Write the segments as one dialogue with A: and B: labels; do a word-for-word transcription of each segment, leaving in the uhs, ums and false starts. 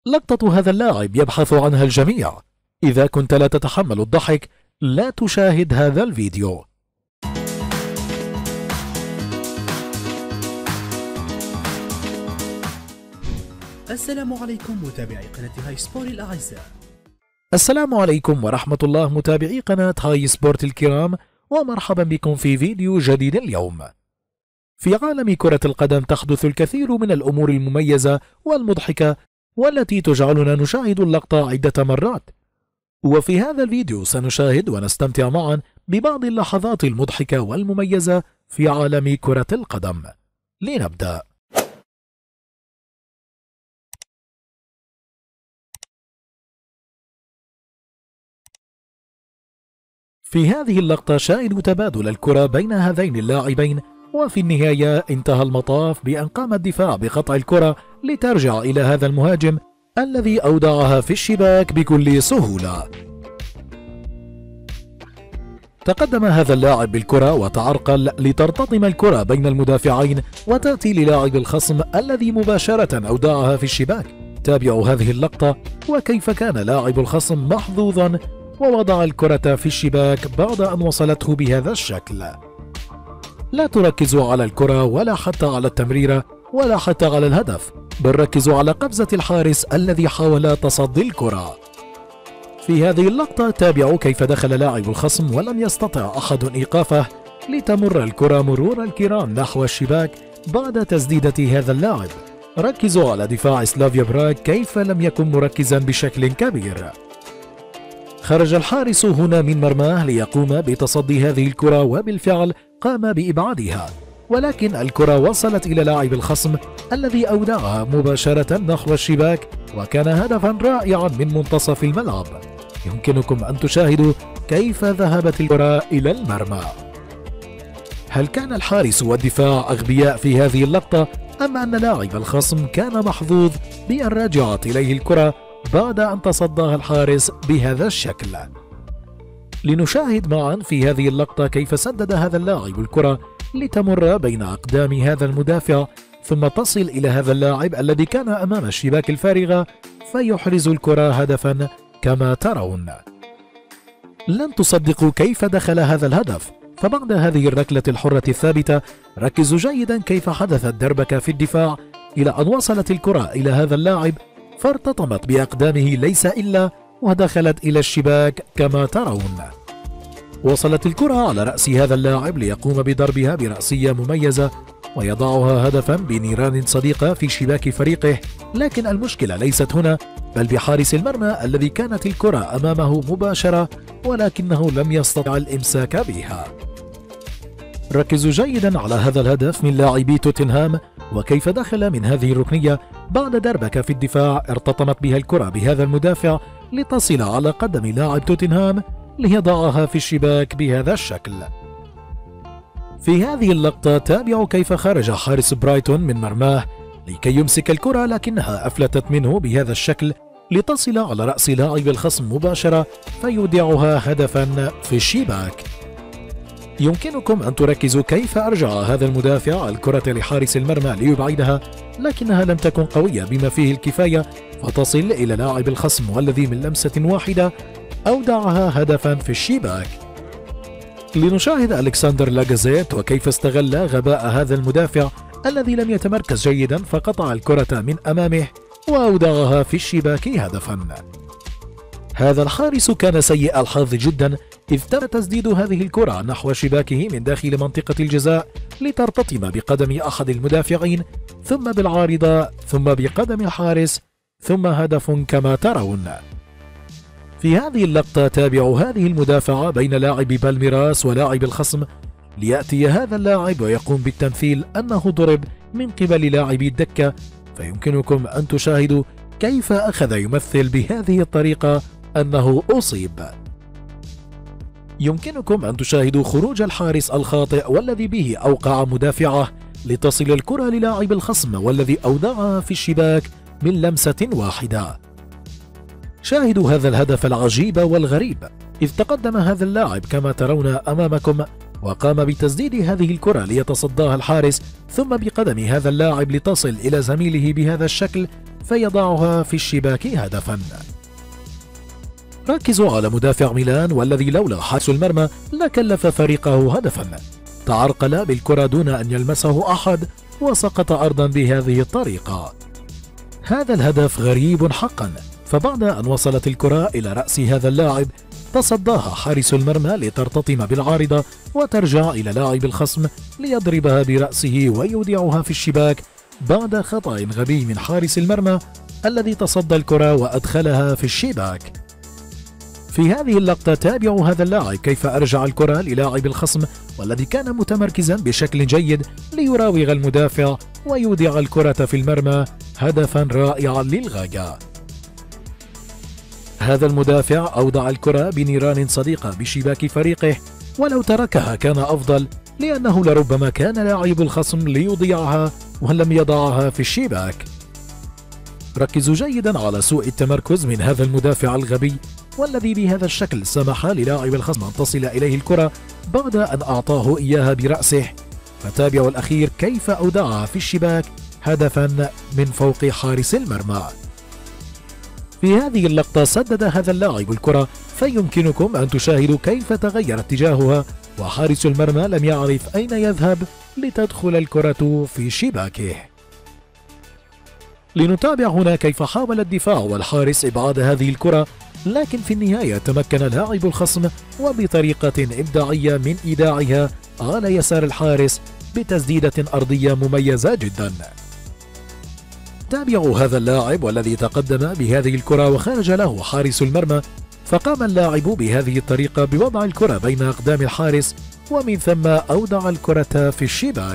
A: لقطة هذا اللاعب يبحث عنها الجميع. إذا كنت لا تتحمل الضحك لا تشاهد هذا الفيديو.
B: السلام عليكم متابعي قناة هاي سبورت الأعزاء.
A: السلام عليكم ورحمة الله متابعي قناة هاي سبورت الكرام، ومرحبا بكم في فيديو جديد اليوم. في عالم كرة القدم تحدث الكثير من الأمور المميزة والمضحكة والتي تجعلنا نشاهد اللقطة عدة مرات، وفي هذا الفيديو سنشاهد ونستمتع معا ببعض اللحظات المضحكة والمميزة في عالم كرة القدم. لنبدأ. في هذه اللقطة شاهدوا تبادل الكرة بين هذين اللاعبين، وفي النهاية انتهى المطاف بأن قام الدفاع بقطع الكرة لترجع إلى هذا المهاجم الذي أودعها في الشباك بكل سهولة. تقدم هذا اللاعب بالكرة وتعرقل لترتطم الكرة بين المدافعين وتأتي للاعب الخصم الذي مباشرة أودعها في الشباك. تابعوا هذه اللقطة وكيف كان لاعب الخصم محظوظا ووضع الكرة في الشباك بعد أن وصلته بهذا الشكل. لا تركزوا على الكرة ولا حتى على التمريرة ولا حتى على الهدف، بل ركزوا على قفزة الحارس الذي حاول تصدي الكرة. في هذه اللقطة تابعوا كيف دخل لاعب الخصم ولم يستطع أحد إيقافه لتمر الكرة مرور الكرام نحو الشباك بعد تسديدة هذا اللاعب. ركزوا على دفاع سلافيا براغ كيف لم يكن مركزا بشكل كبير. خرج الحارس هنا من مرماه ليقوم بتصدي هذه الكرة، وبالفعل قام بإبعادها، ولكن الكرة وصلت إلى لاعب الخصم الذي أودعها مباشرة نحو الشباك، وكان هدفا رائعا من منتصف الملعب. يمكنكم أن تشاهدوا كيف ذهبت الكرة إلى المرمى. هل كان الحارس والدفاع أغبياء في هذه اللقطة، أم أن لاعب الخصم كان محظوظ بأن رجعت إليه الكرة بعد أن تصداها الحارس بهذا الشكل؟ لنشاهد معا في هذه اللقطة كيف سدد هذا اللاعب الكرة لتمر بين أقدام هذا المدافع، ثم تصل إلى هذا اللاعب الذي كان أمام الشباك الفارغة فيحرز الكرة هدفا كما ترون. لن تصدقوا كيف دخل هذا الهدف. فبعد هذه الركلة الحرة الثابتة ركزوا جيدا كيف حدثت دربكة في الدفاع إلى أن وصلت الكرة إلى هذا اللاعب فارتطمت بأقدامه ليس إلا ودخلت إلى الشباك كما ترون. وصلت الكرة على رأس هذا اللاعب ليقوم بضربها برأسية مميزة ويضعها هدفا بنيران صديقة في شباك فريقه، لكن المشكلة ليست هنا بل بحارس المرمى الذي كانت الكرة أمامه مباشرة ولكنه لم يستطع الإمساك بها. ركزوا جيدا على هذا الهدف من لاعبي توتنهام وكيف دخل من هذه الركنية بعد دربكة في الدفاع ارتطمت بها الكرة بهذا المدافع لتصل على قدم لاعب توتنهام ليضعها في الشباك بهذا الشكل. في هذه اللقطة تابعوا كيف خرج حارس برايتون من مرماه لكي يمسك الكرة، لكنها أفلتت منه بهذا الشكل لتصل على رأس لاعب الخصم مباشرة فيودعها هدفا في الشباك. يمكنكم أن تركزوا كيف أرجع هذا المدافع الكرة لحارس المرمى ليبعدها، لكنها لم تكن قوية بما فيه الكفاية فتصل إلى لاعب الخصم والذي من لمسة واحدة أودعها هدفا في الشباك. لنشاهد ألكسندر لاجازيت وكيف استغل غباء هذا المدافع الذي لم يتمركز جيدا فقطع الكرة من أمامه وأودعها في الشباك هدفا. هذا الحارس كان سيء الحظ جدا إذ تم تسديد هذه الكرة نحو شباكه من داخل منطقة الجزاء لترتطم بقدم أحد المدافعين ثم بالعارضة ثم بقدم الحارس ثم هدف كما ترون. في هذه اللقطة تابعوا هذه المدافعة بين لاعب بالميراس ولاعب الخصم ليأتي هذا اللاعب ويقوم بالتمثيل أنه ضرب من قبل لاعبي الدكة، فيمكنكم أن تشاهدوا كيف أخذ يمثل بهذه الطريقة أنه أصيب. يمكنكم أن تشاهدوا خروج الحارس الخاطئ والذي به أوقع مدافعه لتصل الكرة للاعب الخصم والذي أودعها في الشباك من لمسة واحدة. شاهدوا هذا الهدف العجيب والغريب إذ تقدم هذا اللاعب كما ترون أمامكم وقام بتسديد هذه الكرة ليتصداها الحارس ثم بقدم هذا اللاعب لتصل إلى زميله بهذا الشكل فيضعها في الشباك هدفا. ركزوا على مدافع ميلان والذي لولا حارس المرمى لكلف فريقه هدفا. تعرقل بالكرة دون أن يلمسه أحد وسقط أرضا بهذه الطريقة. هذا الهدف غريب حقا، فبعد أن وصلت الكرة إلى رأس هذا اللاعب تصداها حارس المرمى لترتطم بالعارضة وترجع إلى لاعب الخصم ليضربها برأسه ويودعها في الشباك بعد خطأ غبي من حارس المرمى الذي تصدى الكرة وأدخلها في الشباك. في هذه اللقطة تابعوا هذا اللاعب كيف أرجع الكرة للاعب الخصم والذي كان متمركزا بشكل جيد ليراوغ المدافع ويودع الكرة في المرمى، هدفا رائعا للغاية. هذا المدافع أودع الكرة بنيران صديقة بشباك فريقه، ولو تركها كان أفضل لأنه لربما كان لاعب الخصم ليضيعها ولم يضعها في الشباك. ركزوا جيدا على سوء التمركز من هذا المدافع الغبي والذي بهذا الشكل سمح للاعب الخصم أن تصل إليه الكرة بعد أن أعطاه إياها برأسه، فتابعوا الأخير كيف أودعها في الشباك هدفا من فوق حارس المرمى. في هذه اللقطة سدد هذا اللاعب الكرة، فيمكنكم أن تشاهدوا كيف تغير اتجاهها وحارس المرمى لم يعرف أين يذهب لتدخل الكرة في شباكه. لنتابع هنا كيف حاول الدفاع والحارس إبعاد هذه الكرة، لكن في النهاية تمكن لاعب الخصم وبطريقة إبداعية من إيداعها على يسار الحارس بتسديدة أرضية مميزة جدا. تابعوا هذا اللاعب والذي تقدم بهذه الكرة وخرج له حارس المرمى، فقام اللاعب بهذه الطريقة بوضع الكرة بين أقدام الحارس ومن ثم أودع الكرة في الشباك.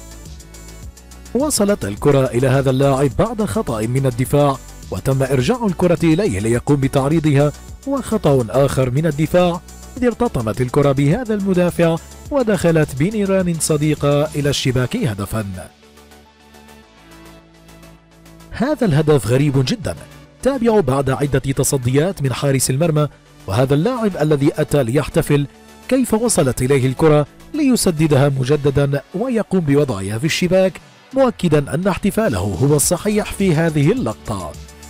A: وصلت الكرة إلى هذا اللاعب بعد خطأ من الدفاع وتم إرجاع الكرة إليه ليقوم بتعريضها، وخطأ آخر من الدفاع إذ ارتطمت الكرة بهذا المدافع ودخلت بنيران صديقة إلى الشباك هدفا. هذا الهدف غريب جدا. تابعوا بعد عدة تصديات من حارس المرمى وهذا اللاعب الذي أتى ليحتفل كيف وصلت إليه الكرة ليسددها مجددا ويقوم بوضعها في الشباك، مؤكدا أن احتفاله هو الصحيح في هذه اللقطة.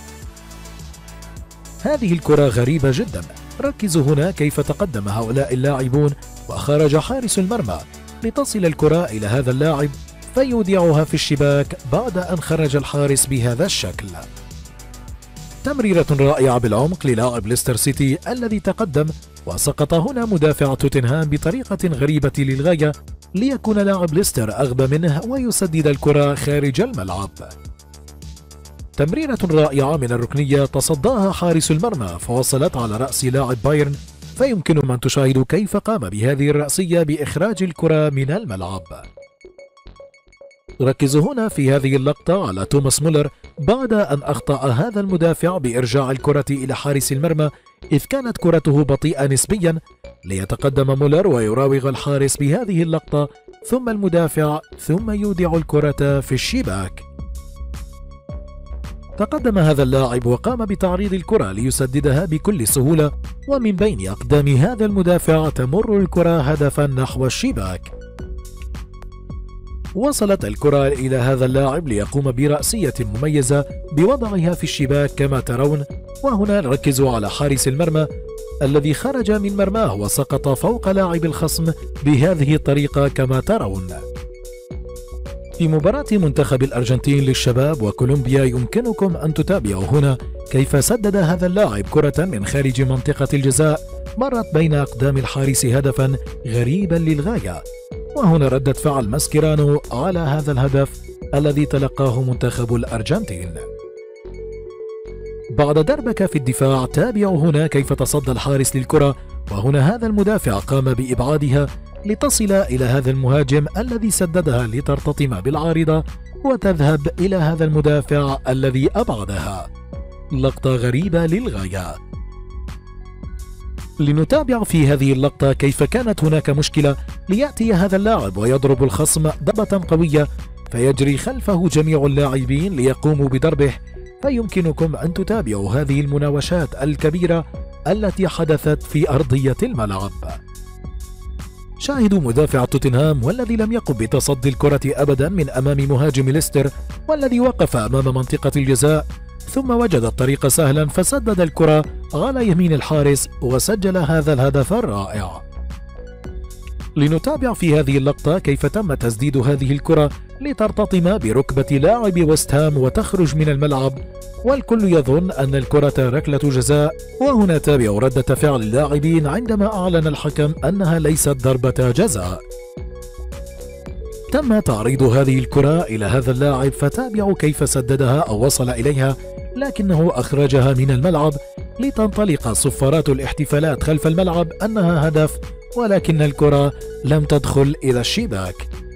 A: هذه الكرة غريبة جدا. ركزوا هنا كيف تقدم هؤلاء اللاعبون وخرج حارس المرمى لتصل الكرة إلى هذا اللاعب فيودعها في الشباك بعد أن خرج الحارس بهذا الشكل. تمريرة رائعة بالعمق للاعب ليستر سيتي الذي تقدم وسقط هنا مدافع توتنهام بطريقة غريبة للغاية ليكون لاعب ليستر أغبى منه ويسدد الكرة خارج الملعب. تمريرة رائعة من الركنية تصداها حارس المرمى فوصلت على رأس لاعب بايرن، فيمكنكم أن تشاهدوا كيف قام بهذه الرأسية بإخراج الكرة من الملعب. ركزوا هنا في هذه اللقطة على توماس مولر بعد أن أخطأ هذا المدافع بإرجاع الكرة إلى حارس المرمى إذ كانت كرته بطيئة نسبيا، ليتقدم مولر ويراوغ الحارس بهذه اللقطة ثم المدافع ثم يودع الكرة في الشباك. تقدم هذا اللاعب وقام بتعريض الكرة ليسددها بكل سهولة، ومن بين أقدام هذا المدافع تمر الكرة هدفا نحو الشباك. وصلت الكرة إلى هذا اللاعب ليقوم برأسية مميزة بوضعها في الشباك كما ترون، وهنا ركزوا على حارس المرمى الذي خرج من مرماه وسقط فوق لاعب الخصم بهذه الطريقة كما ترون. في مباراة منتخب الأرجنتين للشباب وكولومبيا يمكنكم أن تتابعوا هنا كيف سدد هذا اللاعب كرة من خارج منطقة الجزاء مرت بين أقدام الحارس هدفا غريبا للغاية، وهنا ردة فعل ماسكيرانو على هذا الهدف الذي تلقاه منتخب الأرجنتين. بعد دربكة في الدفاع تابعوا هنا كيف تصدى الحارس للكرة، وهنا هذا المدافع قام بإبعادها لتصل إلى هذا المهاجم الذي سددها لترتطم بالعارضة وتذهب إلى هذا المدافع الذي أبعدها. لقطة غريبة للغاية. لنتابع في هذه اللقطة كيف كانت هناك مشكلة ليأتي هذا اللاعب ويضرب الخصم ضربة قوية فيجري خلفه جميع اللاعبين ليقوموا بضربه، فيمكنكم أن تتابعوا هذه المناوشات الكبيرة التي حدثت في أرضية الملعب. شاهدوا مدافع توتنهام والذي لم يقم بتصدي الكرة أبدا من أمام مهاجم ليستر والذي وقف أمام منطقة الجزاء ثم وجد الطريق سهلا فسدد الكرة على يمين الحارس وسجل هذا الهدف الرائع. لنتابع في هذه اللقطة كيف تم تسديد هذه الكرة لترتطم بركبة لاعب ويست هام وتخرج من الملعب، والكل يظن أن الكرة ركلة جزاء، وهنا تابع ردة فعل اللاعبين عندما أعلن الحكم أنها ليست ضربة جزاء. تم تعريض هذه الكرة إلى هذا اللاعب فتابعوا كيف سددها أو وصل إليها، لكنه أخرجها من الملعب لتنطلق صفارات الاحتفالات خلف الملعب أنها هدف، ولكن الكرة لم تدخل إلى الشباك.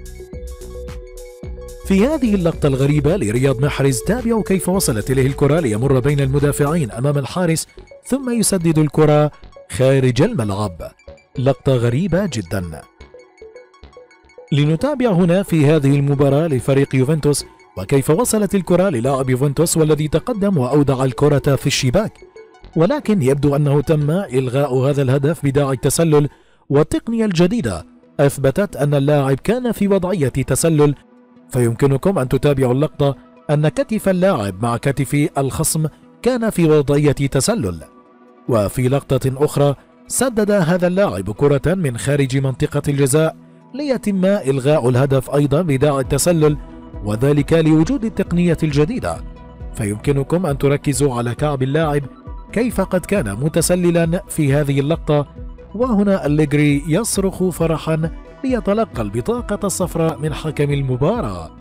A: في هذه اللقطة الغريبة لرياض محرز تابعوا كيف وصلت إليه الكرة ليمر بين المدافعين أمام الحارس ثم يسدد الكرة خارج الملعب. لقطة غريبة جدا. لنتابع هنا في هذه المباراة لفريق يوفنتوس وكيف وصلت الكرة للاعب يوفنتوس والذي تقدم وأودع الكرة في الشباك، ولكن يبدو أنه تم إلغاء هذا الهدف بداعي التسلل، والتقنية الجديدة أثبتت أن اللاعب كان في وضعية تسلل، فيمكنكم أن تتابعوا اللقطة أن كتف اللاعب مع كتف الخصم كان في وضعية تسلل. وفي لقطة أخرى سدد هذا اللاعب كرة من خارج منطقة الجزاء ليتم إلغاء الهدف أيضا بداعي التسلل، وذلك لوجود التقنية الجديدة. فيمكنكم أن تركزوا على كعب اللاعب كيف قد كان متسللا في هذه اللقطة، وهنا أليجري يصرخ فرحا ليتلقى البطاقة الصفراء من حكم المباراة.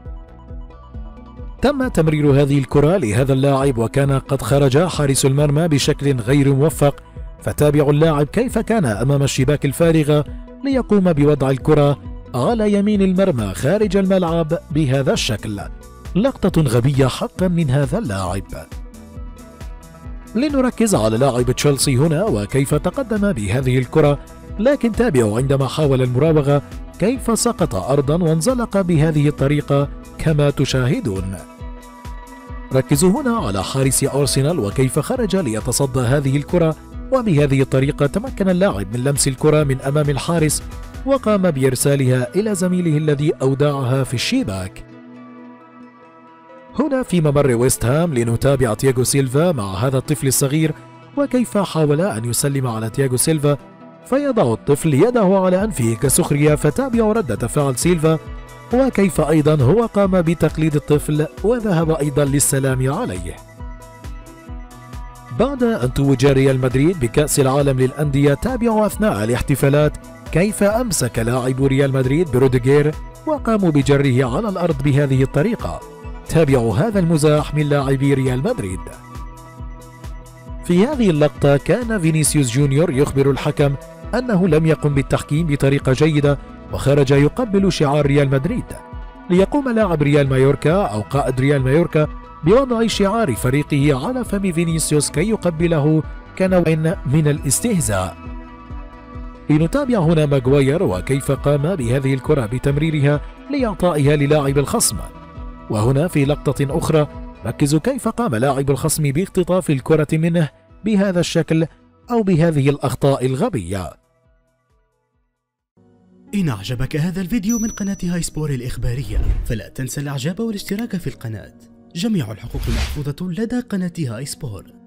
A: تم تمرير هذه الكرة لهذا اللاعب وكان قد خرج حارس المرمى بشكل غير موفق، فتابعوا اللاعب كيف كان أمام الشباك الفارغة ليقوم بوضع الكرة على يمين المرمى خارج الملعب بهذا الشكل. لقطة غبية حقا من هذا اللاعب. لنركز على لاعب تشيلسي هنا وكيف تقدم بهذه الكرة، لكن تابعوا عندما حاول المراوغة كيف سقط أرضا وانزلق بهذه الطريقة كما تشاهدون. ركزوا هنا على حارس أرسنال وكيف خرج ليتصدى هذه الكرة، وبهذه الطريقة تمكن اللاعب من لمس الكرة من أمام الحارس وقام بإرسالها إلى زميله الذي أودعها في الشباك. هنا في ممر ويست هام لنتابع تياغو سيلفا مع هذا الطفل الصغير وكيف حاول أن يسلم على تياغو سيلفا فيضع الطفل يده على أنفه كسخرية، فتابعوا ردة فعل سيلفا وكيف أيضا هو قام بتقليد الطفل وذهب أيضا للسلام عليه. بعد أن توج ريال مدريد بكأس العالم للأندية تابعوا أثناء الاحتفالات كيف أمسك لاعب ريال مدريد بروديغير وقاموا بجره على الأرض بهذه الطريقة. تابعوا هذا المزاح من لاعبي ريال مدريد. في هذه اللقطة كان فينيسيوس جونيور يخبر الحكم أنه لم يقم بالتحكيم بطريقة جيدة وخرج يقبل شعار ريال مدريد، ليقوم لاعب ريال مايوركا أو قائد ريال مايوركا بوضع شعار فريقه على فم فينيسيوس كي يقبله كنوع من الاستهزاء. لنتابع هنا ماغواير وكيف قام بهذه الكرة بتمريرها لإعطائها للاعب الخصم. وهنا في لقطة أخرى ركزوا كيف قام لاعب الخصم باختطاف الكرة منه بهذا الشكل أو بهذه الأخطاء الغبية.
B: إن أعجبك هذا الفيديو من قناة هاي سبور الإخبارية فلا تنسى الإعجاب والاشتراك في القناة. جميع الحقوق محفوظة لدى قناة هاي سبور.